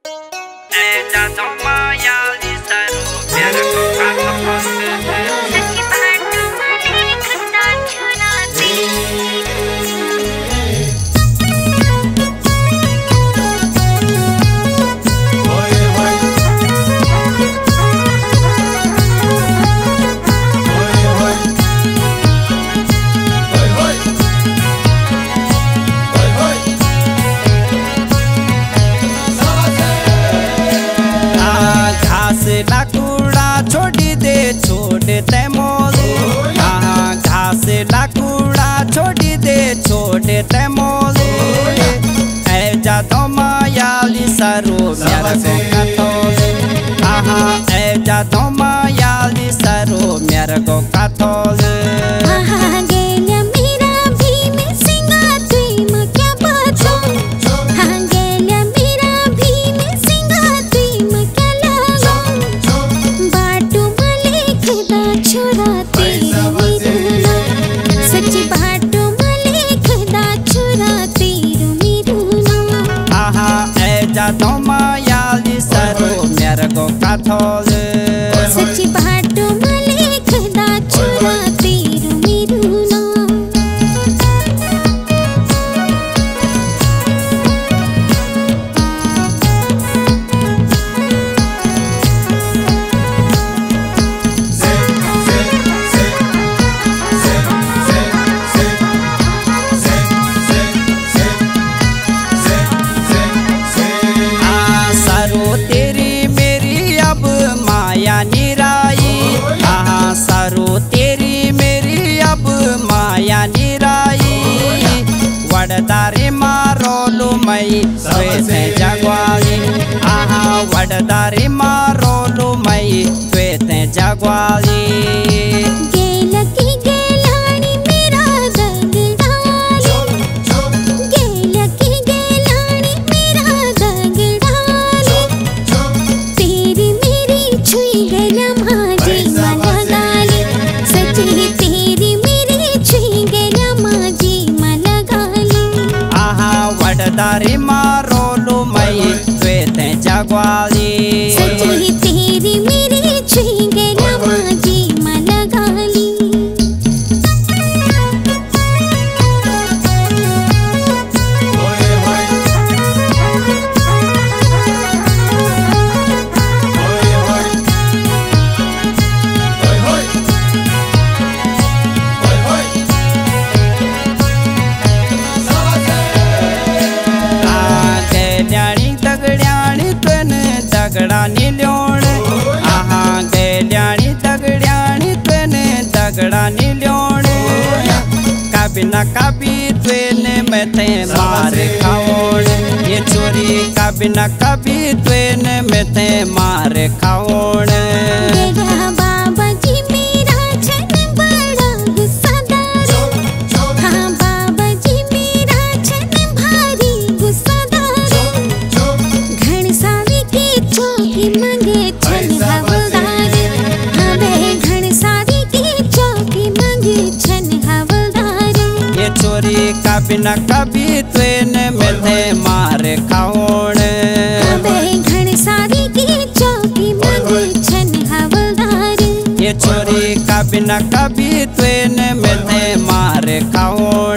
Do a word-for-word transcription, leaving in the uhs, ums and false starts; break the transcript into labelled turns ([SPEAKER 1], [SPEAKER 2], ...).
[SPEAKER 1] लाकुड़ा छोड़ी दे छोड़ ते मोल, हाँ घास लाकुड़ा छोड़ी दे छोड़ ते मोल। ऐ जा तो मायाली सरो मेरा को कातोल, हाँ ऐ जा तो मायाली सरो मेरा को कातोल। तो मायाली सरो मेरे को कातोल,
[SPEAKER 2] सच्ची बाटो मले खदा छोरा तेरू मेरू ना।
[SPEAKER 1] निराई हाँ सरो तेरी मेरी अब माया निराई। वडदारे मारो लो मई स्वेते जगवाली, हाँ वडदारे मारो लो मई स्वेते जगवाली। वडदारे मारो लो मई स्वेते जगवाली,
[SPEAKER 2] सच्ची तेरी मेरी छुई गया माजी मलगाली।
[SPEAKER 1] दगड़ानी ल्योण, हाँ गैल्याणी दगड़ानी तेने दगड़ानी ल्योण। कभी न कभी तेने में थे मार खाओण, ये चोरी कभी न कभी तेने में थे मार खाओण।
[SPEAKER 2] बाबा जी मेरा छन बड़ा गुस्सादार, हाँ बाबा जी मेरा छन भारी गुस्सादार। घनसावी की चौकी मंगे छन हवलदार, हाँ बे घनसावी की चौकी मंगे छन हवलदार।
[SPEAKER 1] ये चोरी कभी न कभी तेने में थे मार खाओण,
[SPEAKER 2] हाँ बे घनसावी की चौकी मंगे छन हवलदार।
[SPEAKER 1] ये चोरी कभी न कभी तेने में थे मार खाओण।